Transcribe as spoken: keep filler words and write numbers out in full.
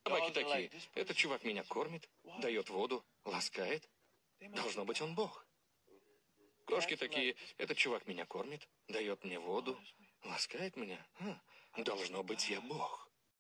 Собаки такие. Этот чувак меня кормит, дает воду, ласкает. Должно быть, он бог. Кошки такие. Этот чувак меня кормит, дает мне воду, ласкает меня. А, должно быть, я бог.